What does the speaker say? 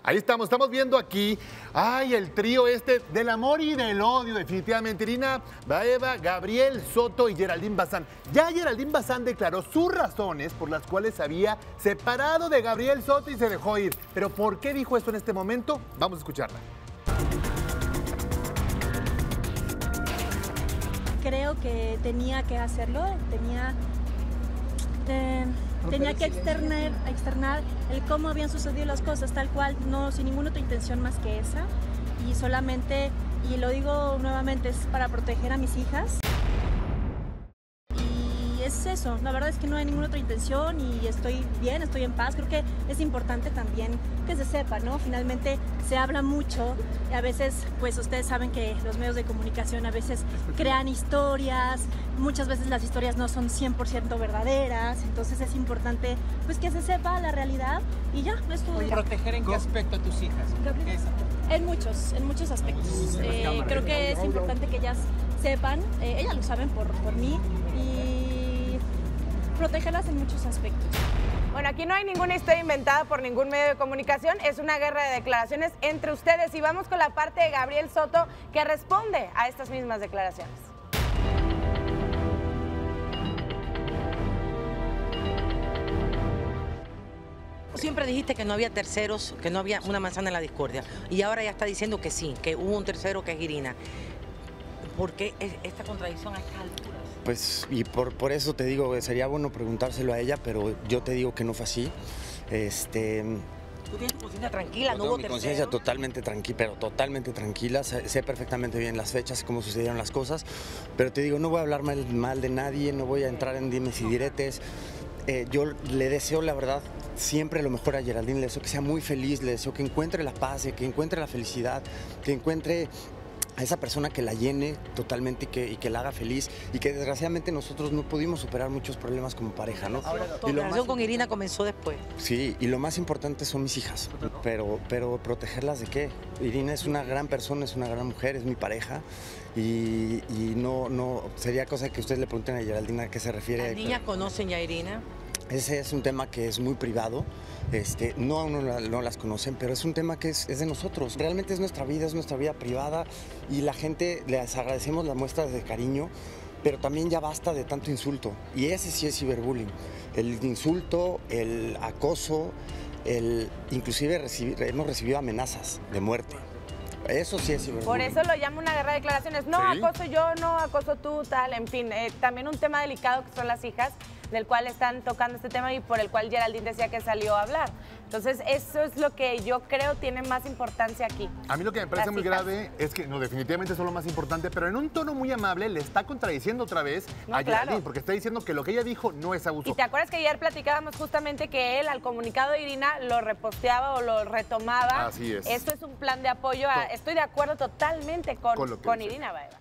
Ahí estamos viendo aquí, ay, el trío este del amor y del odio, definitivamente. Irina Baeva, Gabriel Soto y Geraldine Bazán. Ya Geraldine Bazán declaró sus razones por las cuales se había separado de Gabriel Soto y se dejó ir. Pero ¿por qué dijo esto en este momento? Vamos a escucharla. Creo que tenía que hacerlo, tenía que externar el cómo habían sucedido las cosas, tal cual, no sin ninguna otra intención más que esa. Y solamente, y lo digo nuevamente, es para proteger a mis hijas. Y es eso, la verdad es que no hay ninguna otra intención y estoy bien, estoy en paz. Creo que es importante también que se sepa, ¿no? Finalmente se habla mucho y a veces, pues ustedes saben que los medios de comunicación a veces crean historias, muchas veces las historias no son 100% verdaderas, entonces es importante pues que se sepa la realidad y ya, no es todo. ¿Proteger en qué aspecto a tus hijas? En muchos aspectos. Creo que es importante que ellas sepan, ellas lo saben por mí, y protegerlas en muchos aspectos. Bueno, aquí no hay ninguna historia inventada por ningún medio de comunicación, es una guerra de declaraciones entre ustedes. Y vamos con la parte de Gabriel Soto, que responde a estas mismas declaraciones. Siempre dijiste que no había terceros, que no había una manzana en la discordia. Y ahora ya está diciendo que sí, que hubo un tercero que es Irina. ¿Por qué esta contradicción a estas alturas? Pues, y por eso te digo, sería bueno preguntárselo a ella, pero yo te digo que no fue así. ¿Tú tienes tu conciencia tranquila? ¿No hubo mi conciencia totalmente tranquila, pero totalmente tranquila. Sé perfectamente bien las fechas, cómo sucedieron las cosas. Pero te digo, no voy a hablar mal de nadie, no voy a entrar en dimes y diretes. Yo le deseo, la verdad, siempre lo mejor a Geraldine. Le deseo que sea muy feliz, le deseo que encuentre la paz, que encuentre la felicidad, que encuentre a esa persona que la llene totalmente y que la haga feliz, y que desgraciadamente nosotros no pudimos superar muchos problemas como pareja, ¿no? Tu relación con Irina comenzó después. Sí, y lo más importante son mis hijas, pero ¿protegerlas de qué? Irina es una gran persona, es una gran mujer, es mi pareja, y no sería cosa que ustedes le pregunten a Geraldine a qué se refiere. ¿Las niñas conocen ya a Irina? Ese es un tema que es muy privado, no las conocen, pero es un tema que es de nosotros. Realmente es nuestra vida privada, y la gente, les agradecemos las muestras de cariño, pero también ya basta de tanto insulto. Y ese sí es ciberbullying. El insulto, el acoso, inclusive hemos recibido amenazas de muerte. Eso sí es ciberbullying. Por eso lo llamo una guerra de declaraciones. No, ¿sí? Acoso yo, no acoso tú, tal, en fin. También un tema delicado que son las hijas, del cual están tocando este tema y por el cual Geraldine decía que salió a hablar. Entonces, eso es lo que yo creo tiene más importancia aquí. A mí lo que me parece muy grave es que, no, definitivamente eso es lo más importante, pero en un tono muy amable le está contradiciendo otra vez a Geraldine, porque está diciendo que lo que ella dijo no es abuso. Y te acuerdas que ayer platicábamos justamente que él, al comunicado de Irina, lo reposteaba o lo retomaba. Así es. Esto es un plan de apoyo. Estoy de acuerdo totalmente con Irina Baeva.